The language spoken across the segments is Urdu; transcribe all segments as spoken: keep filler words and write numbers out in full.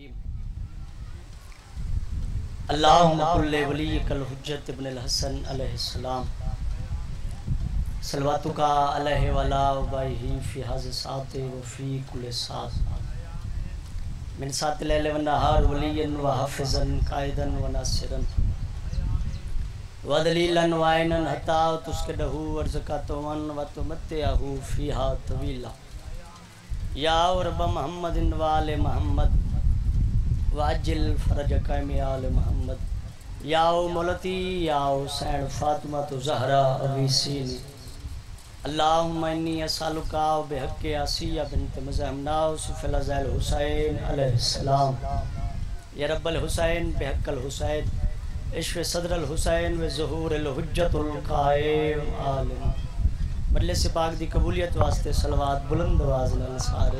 الرحیم اللہم کل ولیک الحجت ابن الحسن علیہ السلام صلواتک علیہ وعلی آبائہ فی ھذا الساعۃ وفی کل ساعۃ من ساعۃ اللیل والنہار ولیا وحافظا قائدا وناصرا ودلیلا وعینا حتی تسکدہ ورزقۃ وتمتعہ فیہا طویلا یا رب محمد وآل محمد واجل فرجک میں آل محمد یا مولتی یا حسین فاطمہ زہرا اویسین اللہم انی اسالک بحق آسیہ بنت مزاحم ناس فی الازل حسین علیہ السلام یا رب الحسین بحق الحسین عشق صدر الحسین و ظہور الحجت القائم عالم مجلس پاک دی قبولیت واسطے صلوات بلند آواز نال سارے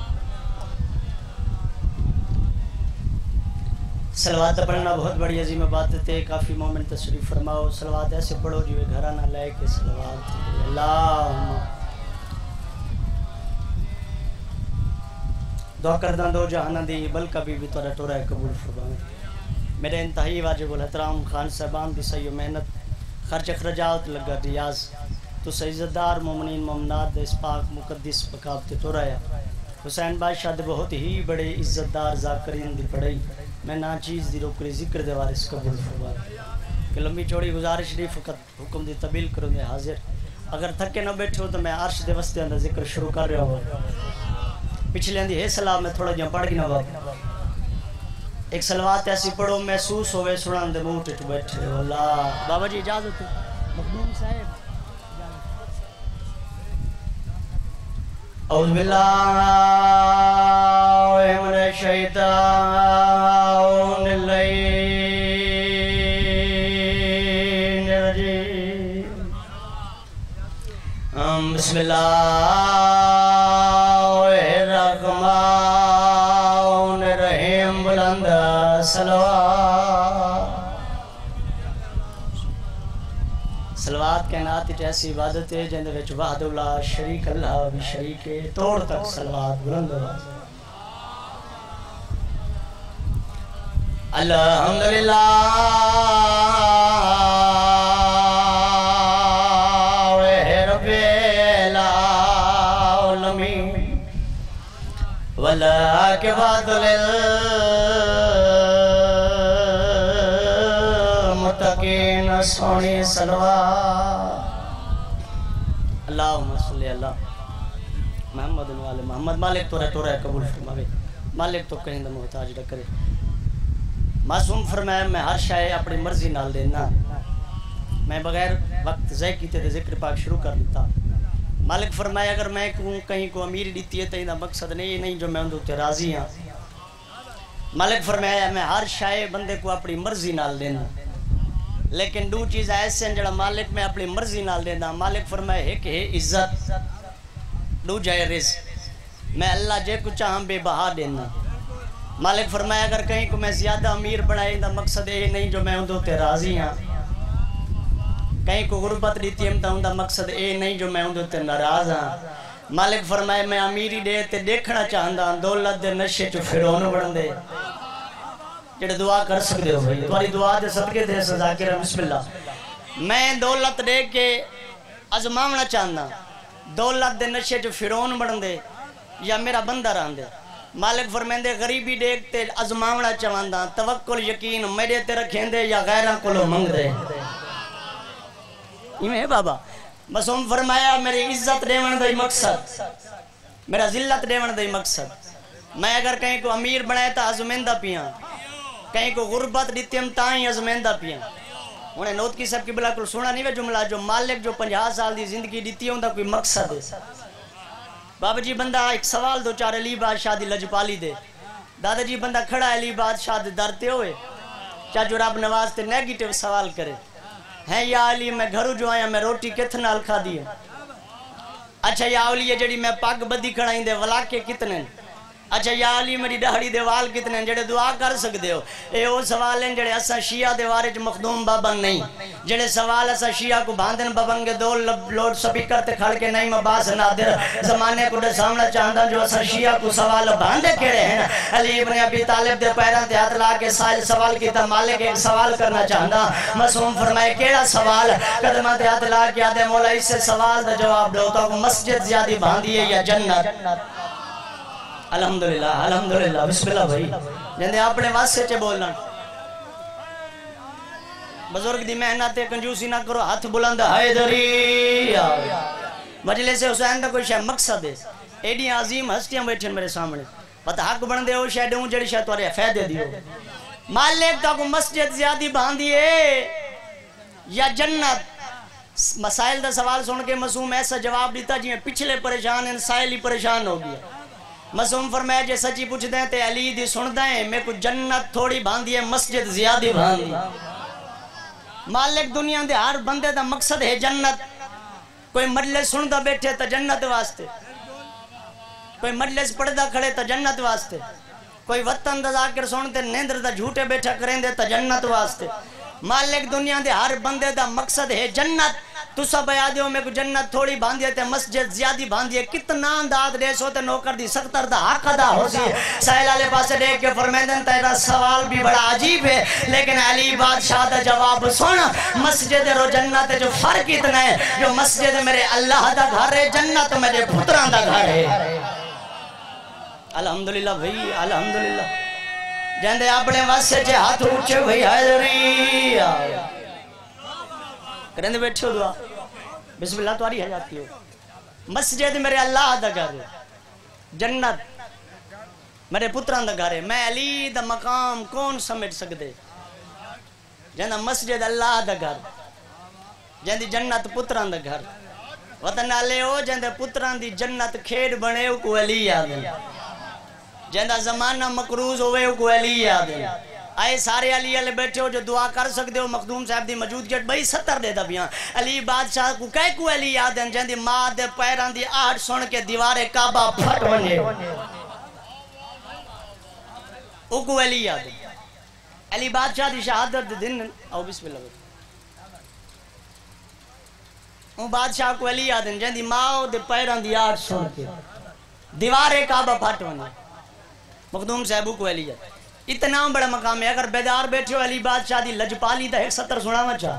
صلوات پڑھنا بہت بڑی عظیم بات ہے. کافی مومن تشریف فرماؤ. صلوات ایسے پڑھو جو گھرانہ لے کے صلوات اللہم دعا کردہ دو جہانہ دی بلکہ بھی بھی تورا ٹورا قبول فرمائے. میرے انتہائی واجب الاحترام خان صاحبان دی سہی محنت خرچ اخراجات لگا ریاض تو عزت دار مومنین مومنات اس پاک مقدس مقام تے ٹورایا. حسین بادشاہ دے بہت ہی بڑے عزت دار ذاکرین دی پڑھائی میں نا چیز دی روکری ذکر دے وارث قبول فرما کہ لمبی چوڑی گزارش نہیں فقط حکم دی طویل کروں میں حاضر. اگر تھکے نہ بیٹھے ہو تو میں عرش دے وسطے اندر ذکر شروع کر رہا ہوں. پچھلے اندھی ہے سلام میں تھوڑا جہاں پڑھ گی نہ بات ایک سلوات ایسی پڑھو محسوس ہوئے سنان دے منہ ٹٹ بیٹھے. اللہ بابا جی اجازت مخدوم صاحب. اعوذ باللہ من الشیطان الرجیم. بسم اللہ الرحمن الرحیم. بلند صلوات. صلوات کائنات ایک ایسی عبادت ہے جن وچ وحدہ لا شریک اللہ بھی شریک ہے. توڑ تک صلوات بلند آواز. الحمدللہ رب العالمین والعاقبۃ للمتقین. سونی صلوات. اللہم صلی اللہ محمد والے محمد. مالک تو رہ تو رہ قبول فرماوے. مالک تو کہیں دا محتاج نہ کرے. معصوم فرمایا میں ہر شے اپنی مرضی نال دینا. میں بغیر وقت ضائع کیتے تے ذکر پاک شروع کر دیتا. مالک فرمایا اگر میں کہیں کو امیر دیتی ہے تو یہ مقصد نہیں نہیں جو میں اندر راضی ہاں. مالک فرمایا میں ہر شے بندے کو اپنی مرضی نال دینا لیکن دو چیز ایسے ہیں جڑا مالک میں اپنی مرضی نال دینا. مالک فرمایا ایک ہے عزت دو جائے رزق. میں اللہ جے کو چاہاں بے بہا دینا. مالک فرمایا اگر کہیں کو میں زیادہ امیر بنائے دا مقصد یہ نہیں جو میں اندر تے راضی ہاں. کہیں کو غربت دیتی ہم تا اندر مقصد یہ نہیں جو میں اندر تے ناراض ہاں. مالک فرمایا میں امیری دے تے دیکھنا چاہندا دولت دے نشے چ فرعون بن دے. جڑے دعا کر سکتے ہو بھائی تمہاری دعا دے صدقے دے ذاکر بسم اللہ. میں دولت دے کے ازماونا چاہندا دولت دے نشے چ فرعون بن دے یا میرا بندہ رہن دے. مالک فرمیندے غریبی دیکھ تے ازماونا چاہندا توکل یقین میرے تے رکھیں دے یا غیراں کولوں منگ دے. یہ ہے بابا. معصوم فرمایا میری عزت دیون دا مقصد میرا ذلت دیون دا مقصد. میں اگر کہیں کو امیر بنائے تا ازمیندہ پیاں کہیں کو غربت دیتیم تائیں ازمیندہ پیاں. انہیں نوت کی سب کی بلا کل سونا نہیں ہے جملہ جو مالک جو پنجہ سال دی زندگی دیتی ہوں دا کوئی مقصد ہے. بابا جی بندہ ایک سوال دو چار علی بادشاہ دی لجپالی دے. دادا جی بندہ کھڑا علی بادشاہ دے درتے ہوئے چاہ جو رب نواز تے نیگیٹیو سوال کرے ہیں یا علی میں گھروں جو آیا میں روٹی کتنا نال کھا دی. اچھا یا علی جڑی میں پاک بدی کھڑائیں دے ولاکے کتنے اچھا یا علی میری دہڑی دے وال کتنے ہیں جڑے دعا کر سکتے ہو؟ اے وہ سوال ہیں جڑے اسا شیعہ دے وارج مخدوم بابا نہیں جڑے سوال اسا شیعہ کو باندن بابنگے دو لوڈ سپیکر تے کھڑ کے نہیں مباس نادر زمانے کو دے سامنے چاہندہ جو اسا شیعہ کو سوال باندے کھڑے ہیں علی ابن ابی طالب دے پیران تے ہاتھ لا کے سائل سوال کیتا مالک ایک سوال کرنا چاہندہ معصوم فرمائے کیڑا سوال قدمہ تے ہاتھ لا کے آدھے مولا اس سے سوال دا جواب دو تو مسجد زیادی باندھی ہے یا جنت؟ الحمدللہ الحمدللہ بسم اللہ بھائی جندے اپنے واسطے چے بولنا بزرگ دی محنت کنجوسی نہ کرو ہاتھ بلند حیدری مجلس حسین دا کوئی شاید مقصد ہے ایڈی عظیم ہستیاں بیٹھیں میرے سامنے پتہ حق بندے ہو شاید ہوں جڑی شاید توارے فیدے دیو مالک تا کو مسجد زیادی باندھی ہے یا جنت؟ مسائل دا سوال سن کے معصوم ایسا جواب دیتا جی میں پچھلے پریشان ہیں سائل ہی پریشان ہو گیا معصوم فرمایا جے سچی پوچھ دیں تے علی دی سن دیں میں کو جنت تھوڑی باندھی ہے مسجد زیادی باندھی مالک دنیا دے ہر بندے دا مقصد ہے جنت کوئی مجلس سن دا بیٹھے تا جنت واسطے کوئی مجلس پڑھ دا کھڑے تا جنت واسطے کوئی وطن دا ذاکر سن تے نیندر دا جھوٹے بیٹھا کریں دے تا جنت واسطے مالک دنیا دے ہر بندے دا مقصد ہے جنت تو سب آدھے ہو میں کو جنت تھوڑی باندھی ہے تے مسجد زیادی باندھی ہے کتنا انداد ریس ہوتے نوکر دی سختر دا حق ادا ہو سی سائل آلے پاسے دیکھ کے فرمیدن تیرا سوال بھی بڑا عجیب ہے لیکن علی بادشاہ دا جواب سن مسجد رو جنت جو فرق اتنا ہے جو مسجد میرے اللہ دا گھر ہے جنت میرے پتران دا گھر ہے الحمدللہ بھئی الحمدللہ جہندے اپنے واسے چے ہاتھ اونچے بھئی حیدری کریں دے بیٹھے ہو دعا بسم اللہ تواری ہے جاتی ہو مسجد میرے اللہ دا گھر ہے جنت میرے پتران دا گھر ہے میں علی دا مقام کون سمجھ سکتے جہندہ مسجد اللہ دا گھر جہندی جنت پتران دا گھر وطن آلے ہو جہندے پتران دی جنت کھیڑ بنے ہو کو علی آدھے جہندہ زمانہ مقروض ہوئے ہو کو علی آدھے آئے سارے علی علی بیٹھے ہو جو دعا کر سکتے ہو مخدوم صاحب دی موجود جٹ بھئی ستر دے دا بیاں علی بادشاہ کو کہے کو علی یاد ہیں جہاں دی ماں دے پیران دی آٹھ سن کے دیوار کعبہ پھٹ بنے او کو علی یاد ہیں علی بادشاہ دی شہادت دن او بسم اللہ او بادشاہ کو علی یاد ہیں جہاں دی ماں دے پیران دی آٹھ سن کے دیوار کعبہ پھٹ بنے مخدوم صاحب کو علی یاد اتنا بڑا مقام ہے اگر بیدار بیٹھے ہو علی بادشاہ دی لجپالی دا ایک ستر سنا مچا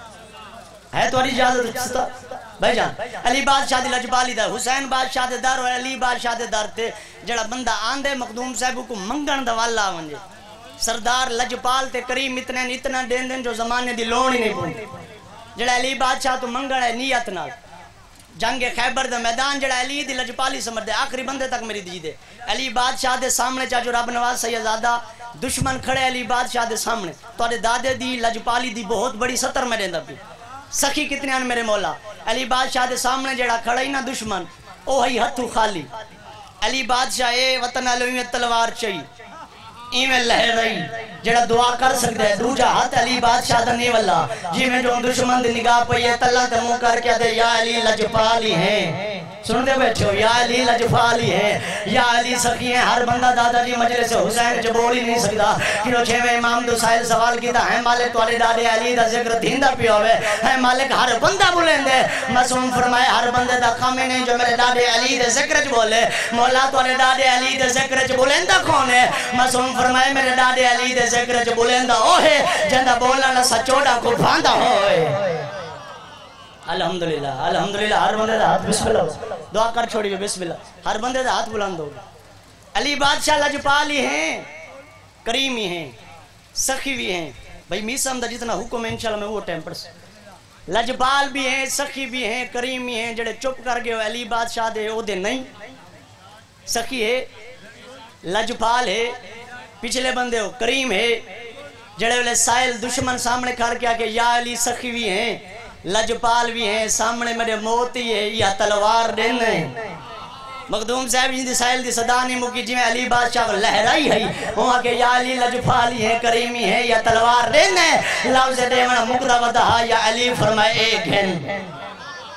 ہے تو علی اجازت بھائی جان علی بادشاہ دی لجپالی دا حسین بادشاہ دے دار اور علی بادشاہ دے دار تے جڑا بندہ آندے مخدوم صاحب کو منگن دا والا ونجے سردار لجپال تے کریم اتنے اتنا دین دین جو زمانے دی لون ہی نہیں پوندی جڑا علی بادشاہ تو منگن ہے نیت نال جنگ خیبر دے میدان جڑا علی دی لجپالی سمجھ دے آخری بندے تک میری دی دے علی بادشاہ دے سامنے چاہ جو رب نواز سیدزادہ دشمن کھڑے علی بادشاہ دے سامنے تو آدھے دادے دی لجپالی دی بہت بڑی ستر میں دیندہ بھی سخی کتنے آن میرے مولا علی بادشاہ دے سامنے جڑا کھڑا ہی نا دشمن او ہی ہتھو خالی علی بادشاہ اے وطن علوی تلوار چاہی ایمیں لہر رہی جڑا دعا کر سکتے ہیں دوجہ ہاتھ علی بادشاہ دنی واللہ جی میں جو دشمن دی نگاہ پہ یہ تلہ تے مو کر کے دے یا علی لجپالی ہیں سن دے بیٹھے ہو یا علی لجپالی ہیں یا علی سخی ہیں ہر بندہ دادا جی مجلس حسین جو بول ہی نہیں سکتا کیوں چھے میں امام دو سائل سوال کیتا ہے مالک توالے دادے علی دا ذکر دھیندہ پی ہوئے ہے مالک ہر بندہ بولیں دے معصوم فرمائے ہر بندے دا خامے نہیں جو میرے دادے علی دے ذکر چ بولے مولا توالے دادے علی دے ذکر چ بولیں دا کون ہے معصوم فرمائے میرے دادے علی دے ذکر چ بولیں دا او ہے جندہ بولنا سچوڑا کو بھاندہ ہوئے الحمدللہ الحمدللہ ہر بندے دا ہاتھ بسم اللہ دعا کر چھوڑی بسم اللہ ہر بندے دا ہاتھ بلند ہوگا علی بادشاہ لجپالی ہیں کریمی ہیں سخی بھی ہیں بھئی میسم دا جتنا حکم ہے انشاءاللہ میں وہ ٹائم پر سے لجپال بھی ہیں سخی بھی ہیں کریمی ہیں جڑے چپ کر گئے علی بادشاہ دے او دے نہیں سخی ہے لجپال ہے پچھلے بندے ہو کریم ہے جڑے والے سائل دشمن سامنے کھڑ کے آکے یا علی سخی بھی ہیں لجپال بھی ہیں سامنے میرے موتی ہے یا تلوار دینے مخدوم صاحب جی دی سائل دی صدا نہیں مکی جی میں علی بادشاہ لہرائی ہے وہاں کہ یا علی لجپالی ہیں کریمی ہیں یا تلوار دینے لفظ دیونا مقرہ ودہا یا علی فرمائے ایک گھن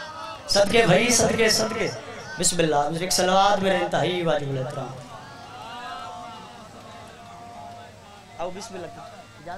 صدقے بھائی صدقے صدقے بسم اللہ ایک صلوات میرے انتہائی واجب الاحترام آؤ بسم اللہ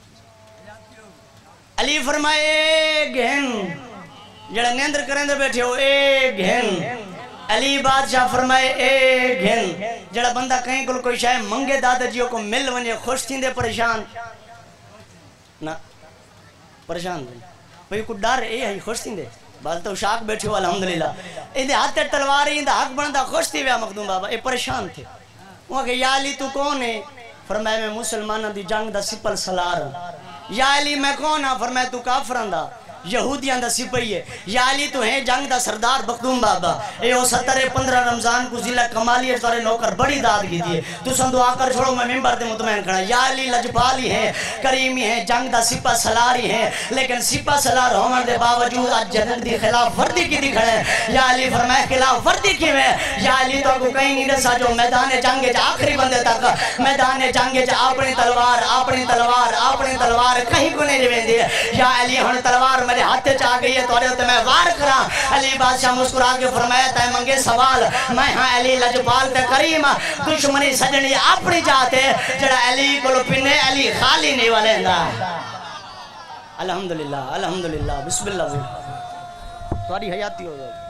علی فرمائے گھن جڑا نیندر کریں دے بیٹھے ہو اے گھن علی بادشاہ فرمائے اے گھن جڑا بندہ کہیں کل کوئی شاہ منگے دادا جیوں کو مل ونجے خوش تھی دے پریشان نا پریشان دے بھئی کو ڈر اے ہی خوش تھی دے بعد تو شاک بیٹھے ہو الحمدللہ اندے ہاتھ تلواری اندے حق بندہ خوش تھی ویا مخدوم بابا اے پریشان تھے وہاں کہ یا علی تو کون ہے فرمائے میں مسلمانہ دی جنگ دا سپل سلار یا علی میں کون ہاں فرمائے تو کافران دا یہودیاں دا سپاہی ہے یا علی تو ہیں جنگ دا سردار مخدوم بابا اے او سترے پندرہ رمضان کو ضلع کمالی سارے نوکر بڑی داد کی دیئے تو سن دعا کر چھوڑو میں ممبر دے مطمئن کھڑا یا علی لجپالی ہیں کریمی ہیں جنگ دا سپا سلاری ہیں لیکن سپا سلار ہومن دے باوجود آج جنگ دی خلاف وردی کی دی کھڑے یا علی فرمائے خلاف وردی کی میں یا علی تو کو کہیں نہیں رسا جو میدان جنگ جا آخری بندے تک میدان جنگ جا اپنی تلوار اپنی تلوار اپنی تلوار کہیں کو نہیں جوین دی یا علی ہن تلوار میرے ہاتھ چاہ گئی ہے توڑے ہوتے میں وار کرا علی بادشاہ مسکرا کے فرمایا تے منگے سوال میں ہاں علی لجپال تے کریم دشمنی سجنی اپنی جاتے جڑا علی کو پنے علی خالی نہیں والے دا الحمدللہ الحمدللہ بسم اللہ توڑی حیاتی ہو جائے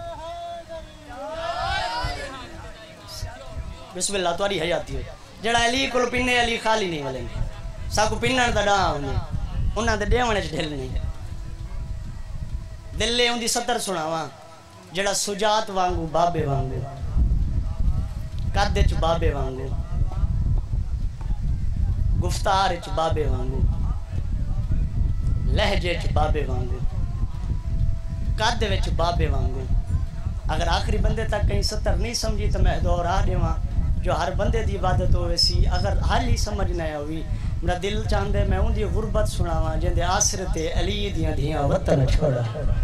بسم اللہ توڑی حیاتی ہو جڑا علی کو پنے علی خالی نہیں والے ساکو پنن دا ڈاں ہونے انہاں دے ڈیوانے چ ڈھل نہیں دلے ان دی سطر سناواں جڑا سجات وانگو بابے وانگو قدچ بابے وانگو گفتارچ بابے وانگو لہجےچ بابے وانگو قد وچ بابے وانگو اگر آخری بندے تک کہیں سطر نہیں سمجھی تو میں دورا دیواں جو ہر بندے دی عبادت ہوئے سی اگر حال ہی سمجھ نہ ہوئی میرا دل چاندے میں ان دی غربت سناواں جن دے آسرت علی دیاں دیاں وطن چھوڑا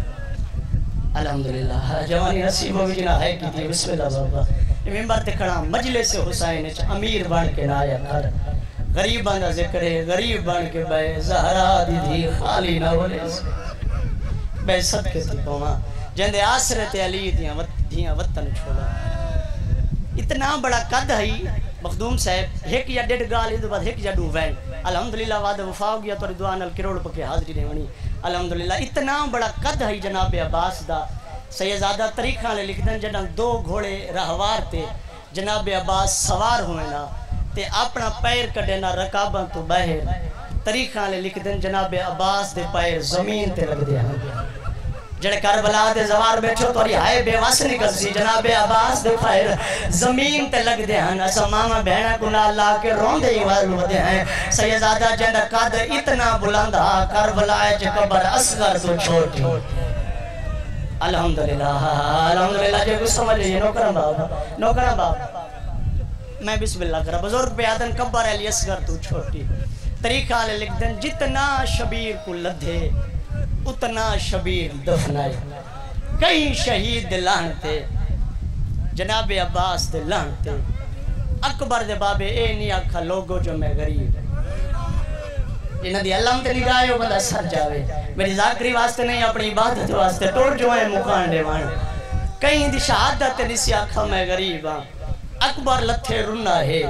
الحمدللہ جوانی نصیب ہوئی جنہ ہے کی دی بسم اللہ بابا ممبر تے کھڑا مجلس حسین اچ امیر بن کے نایا کر غریباں دا ذکر ہے غریب بن کے بے زہرا دی دی خالی نہ بولے بے صدقے تھی پواں جن دے آسرت علی دیاں دیاں وطن چھوڑا اتنا بڑا قد ہے مخدوم صاحب ایک یا ڈیڑھ گال اندو بعد ایک یا ڈو وین الحمدللہ وعدہ وفا ہو گیا تو دعا نال کروڑ پکے حاضری رہنی الحمدللہ اتنا بڑا قد ہے جناب عباس دا سیدزادہ طریقہ لے لکھ دیں جنہاں دو گھوڑے رہوار تے جناب عباس سوار ہوئے نا تے اپنا پیر کڈینا رکاباں تو باہر طریقہ لے لکھ دیں جناب عباس دے پیر زمین تے لگ دیا جڑے کربلا دے زوار بیٹھو توری ہائے بے واس نکل سی جناب عباس دے پیر زمین تے لگ دے ہیں اسا ماما بہنہ کنا اللہ کے رون دے ہی والو دے ہیں سیدزادہ جند قد اتنا بلندہ کربلا چ قبر اصغر تو چھوٹی الحمدللہ الحمدللہ جو کچھ سمجھ لیے نوکرم بابا نوکرم بابا میں بسم اللہ کرا بزرگ پہ آدن قبر علی اصغر تو چھوٹی طریقہ لے لکھ دیں جتنا شبیر کو لدھے اتنا شبیر دفنائے کئی شہید لانتے جناب عباس دے لانتے اکبر دے بابے اے نہیں آکھا لوگو جو میں غریب انہاں دی علم تے نگاہ ہو بندہ سر جاوے میری ذاکری واسطے نہیں اپنی عبادت واسطے ٹوڑ جو ہے مکان دے وان کہیں دی شہادت نسی آکھا میں غریب ہاں اکبر لتھے رنا ہے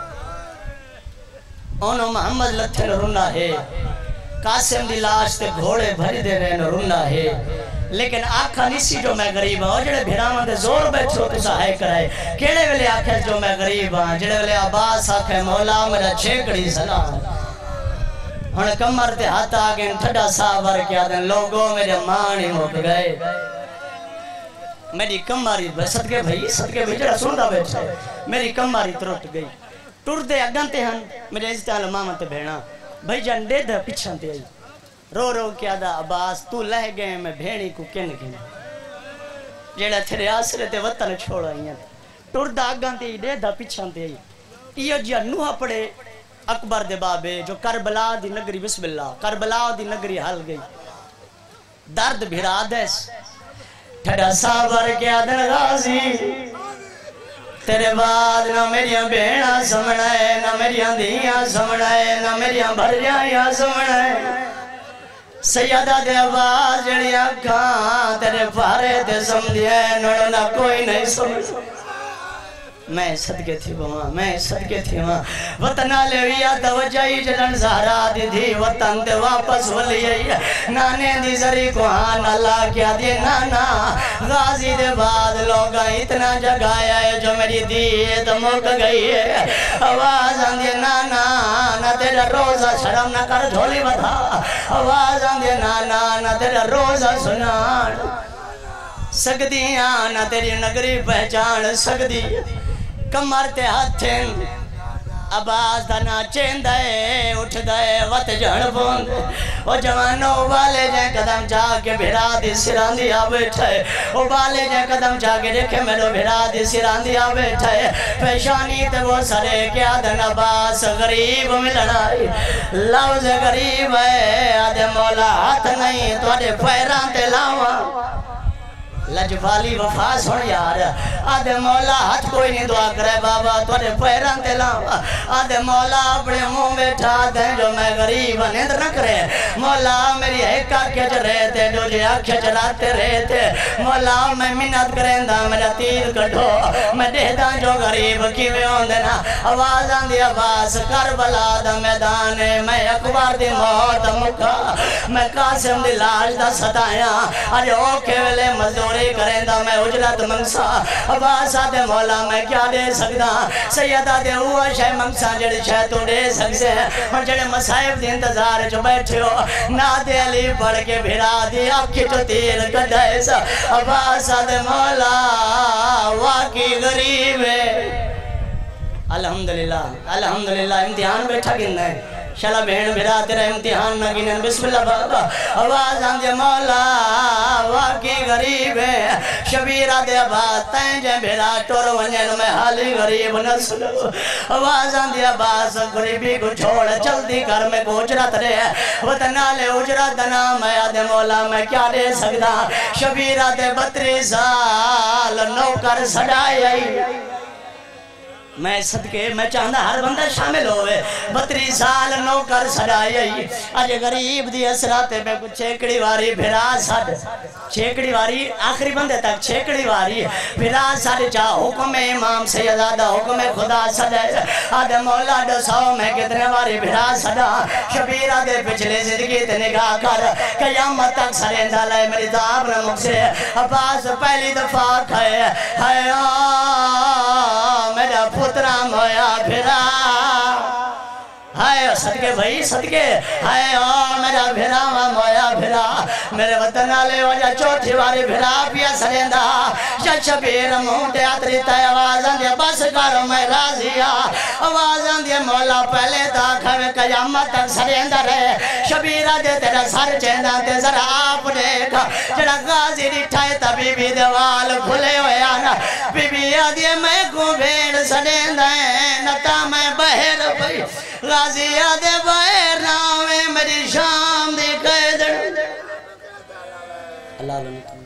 اونو محمد لتھے رنا ہے قاسم دی لاش تے گھوڑے بھری دے رہے رنا ہے لیکن آکھا نسی جو میں غریب ہاں اور جڑے بھیرامان دے زور بیٹھو تو سہائے کرائے کیڑے ویلے آکھے جو میں غریب ہاں جڑے ویلے عباس آکھے مولا میرا چھیکڑی سلام ہن کمر تے ہاتھ آگے ٹھڈا ساور کیا دیں لوگوں میرے مانی مک گئے میری کماری صدقے بھائی صدقے بھائی جڑا سندا بیٹھا ہے میری کماری ترٹ گئی ٹر دے اگانتے ہن میرے عزتیال ماما تے بھینا بھائی جان دے دا پچھان تے آئی رو رو کیا دا عباس تو لہ گئے میں بھیڑی کو کن کن جیڑا تھرے آسرے تے وطن چھوڑا ہی ہیں ٹر دا اگانتے ہی دے دا پچھان تے آئی یہ جیا نوحہ پڑے اکبر دے بابے جو کربلا دی نگری بسم اللہ کربلا دی نگری حل گئی درد بھیرا دیس ٹھڑا ساور کیا دن غازی تیرے بعد نہ میریاں بیڑا سمڑائے نہ میریاں دیاں سمڑائے نہ میریاں بھریاں سمڑائے سیدہ دے آواز جڑیاں کھاں تیرے پارے تے سمجھے نڑنا کوئی نہیں سمجھ میں صدقے تھی وہاں میں صدقے تھی وہاں وطنہ لے ویا توجہی جلن زہرا دی تھی وطن دے واپس ولی نانے دی زری کو آن اللہ کیا دی نانا غازی دے بعد لوگا اتنا جگایا ہے جو میری دیت موک گئی ہے آواز آن دی نانا نہ تیرا روزہ شرم نہ کر جھولی بتا آواز آن دی نانا نہ تیرا روزہ سنان سکدیاں نہ تیری نگری پہچان سکدی کمر تے ہاتھیں آواز دا ناچیں دے اٹھ دے وط جھڑ بوند او جوانوں والے جائیں قدم جا کے بھیرا دی سران دیا بیٹھے او والے جائیں قدم جا کے دیکھے میرے بھیرا دی سران دیا بیٹھے پیشانی تے وہ سرے کیا دن عباس غریب ملنائی لفظ غریب ہے آدھے مولا ہاتھ نہیں تو آدھے پیران تے لاؤں لجبالی وفا سن یار آدھے مولا ہاتھ کوئی نہیں دعا کرے بابا توڑے پیران تے لاؤں آدھے مولا اپنے منہ بیٹھا دیں جو میں غریب نیند نہ کرے مولا میری ایکا کھچ رہے تھے جو جیا کھچ راتے رہے تھے مولا میں منت کریں دا میرا تیر کٹھو میں دے دا جو غریب کیوے ہوں دینا آواز آن دی عباس کربلا دا میدان میں اکبر دی موت مکہ میں قاسم دی لاش دا ستایا آج اوکے ویلے مزدور کریں دا میں اجرت منگسا عباس آدھے مولا میں کیا دے سکتا سیدہ دے ہوا شہ منگسا جڑے شہ تو دے سکتے ہیں اور جڑے مسائب دی انتظار جو بیٹھے ہو نادے علی پڑھ کے بھیرا دی آنکھی تو تیر کٹھائے سا عباس آدھے مولا واقعی غریب ہے الحمدللہ الحمدللہ امتحان بیٹھا گن ہے شالا بہن بھیرا تیرا امتحان نہ گنن بسم اللہ بابا آواز آن دے مولا واقعی غریب ہے شبیرہ دے عباس تین جے بھیرا ٹور ونجن میں حالی غریب نسلو آواز آن دے عباس غریبی کو چھوڑ جلدی کر میں کو اجرت رہے وطنالے اجرت دنا میں آدھے مولا میں کیا دے سکتا شبیرہ دے بطری سال نوکر سڑائی آئی میں صدقے میں چاہتا ہر بندہ شامل ہوئے بطری سال نوکر سڑائی آج غریب دی اسراتے میں کچھ چھیکڑی واری بھیرا ساڑھ چھیکڑی واری آخری بندے تک چھیکڑی واری بھیرا ساڑھ چاہ حکم امام سیدادہ حکم خدا سڑے آدھے مولا دو سو میں کتنے واری بھیرا سڑا شبیرہ دے پچھلے زندگی تے نگاہ کر قیامت تک سرندہ لائے میری دعاب نمک سے عباس پہلی دفعہ کھائے ہائے آہ میرا پترہ مویا بھیرا ہائے صدقے بھائی صدقے ہائے آہ میرا بھیرا مویا بھیرا میرے وطن آلے وجہ چوتھی واری بھیرا پیا سرندہ شد شبیر مونٹے آتری تے آوازاں دیا بس کرو میں راضیا آوازاں دیا مولا پہلے تا کھوے قیامت تک سرندہ رہے شبیرہ دے تیرا سر چیندہ تے ذرا آپ دیکھا جڑا غازی ریٹھائے تا بی بی دوال کھلے ہوئے آنا بی بی آدھے میں کو بھیڑ سرندہ ہے نتا میں بہر پئی غازی آدھے بہر ناوے میری شام دی قیدر اللہ علیہ